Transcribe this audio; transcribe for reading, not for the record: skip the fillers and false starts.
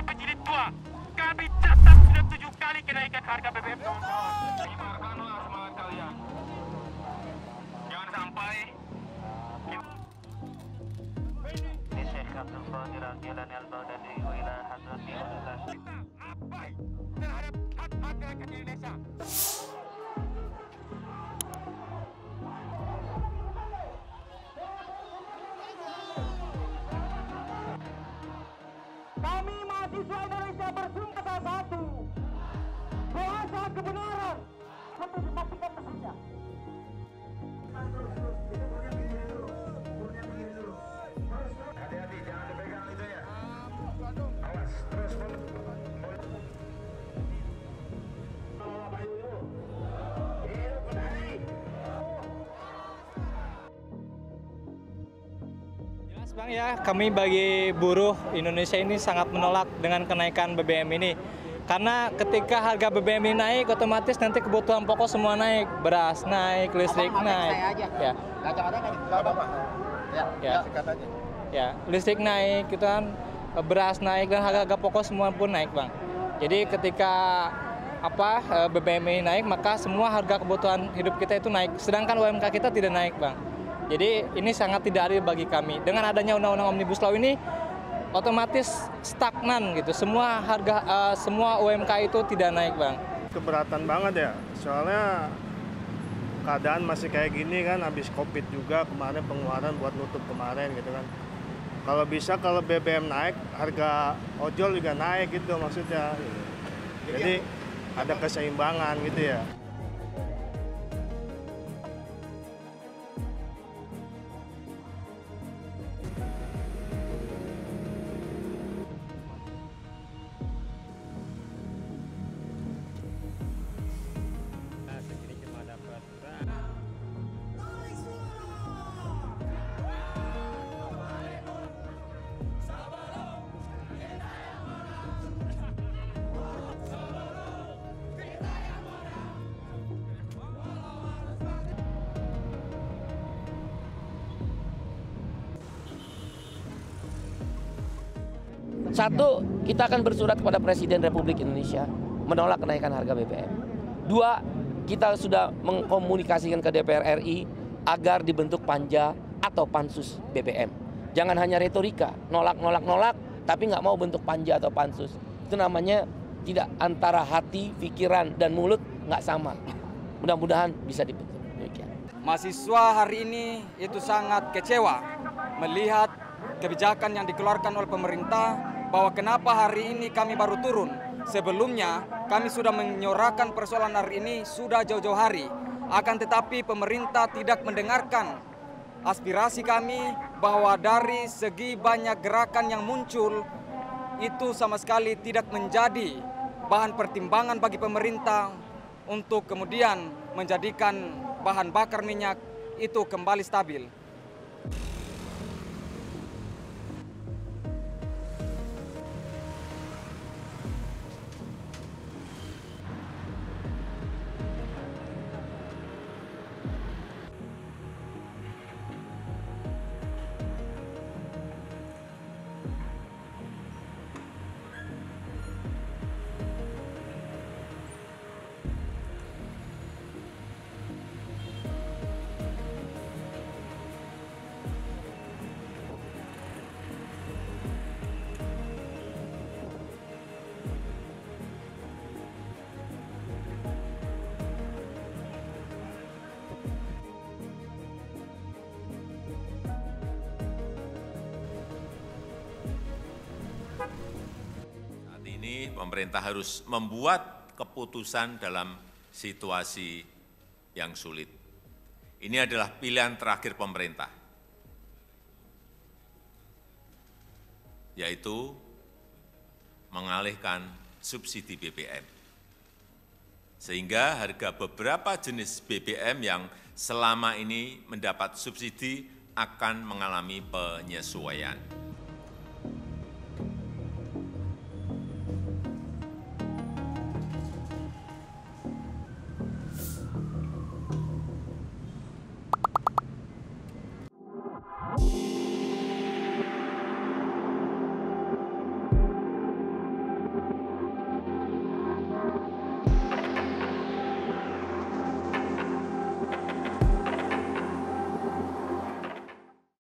Penjilid 2, kami catat sudah 7 kali kenaikan harga BBM, kawan-kawan. Ibaratkanlah semangat kalian. Jangan sampai Ini Syekh Abdul Qadir Al-Jilani Al-Baghdadi wa ila hadrati Rasulullah. kita abai terhadap hak-hak rakyat Indonesia. Kami mahasiswa Indonesia bersumpah satu, bahasa kebenaran sampai dipastikan mesinnya. Hati-hati, jangan dipegang itu ya. Awas, terus Jelas Bang ya, kami bagi buruh Indonesia ini sangat menolak dengan kenaikan BBM ini. Karena ketika harga BBM ini naik, otomatis nanti kebutuhan pokok semua naik. Beras naik, listrik naik. Ya. Ya, listrik naik, gitu kan, beras naik dan harga-harga pokok semua pun naik, Bang. Jadi ketika BBM ini naik, maka semua harga kebutuhan hidup kita itu naik. Sedangkan UMK kita tidak naik, Bang. Jadi ini sangat tidak adil bagi kami. Dengan adanya Undang-Undang Omnibus Law ini, otomatis stagnan gitu. Semua semua UMK itu tidak naik, Bang. Keberatan banget ya, soalnya keadaan masih kayak gini kan, habis COVID juga kemarin pengeluaran buat nutup kemarin gitu kan. Kalau bisa kalau BBM naik, harga ojol juga naik gitu maksudnya. Jadi ada keseimbangan gitu ya. Satu, kita akan bersurat kepada Presiden Republik Indonesia menolak kenaikan harga BBM. Dua, kita sudah mengkomunikasikan ke DPR RI agar dibentuk panja atau pansus BBM. Jangan hanya retorika, nolak, tapi nggak mau bentuk panja atau pansus. Itu namanya tidak antara hati, pikiran, dan mulut nggak sama. Mudah-mudahan bisa dibentuk. Demikian. Mahasiswa hari ini itu sangat kecewa melihat kebijakan yang dikeluarkan oleh pemerintah, bahwa kenapa hari ini kami baru turun. Sebelumnya kami sudah menyuarakan persoalan hari ini sudah jauh-jauh hari. Akan tetapi pemerintah tidak mendengarkan aspirasi kami, bahwa dari segi banyak gerakan yang muncul itu sama sekali tidak menjadi bahan pertimbangan bagi pemerintah untuk kemudian menjadikan bahan bakar minyak itu kembali stabil. Ini pemerintah harus membuat keputusan dalam situasi yang sulit. Ini adalah pilihan terakhir pemerintah, yaitu mengalihkan subsidi BBM. Sehingga harga beberapa jenis BBM yang selama ini mendapat subsidi akan mengalami penyesuaian.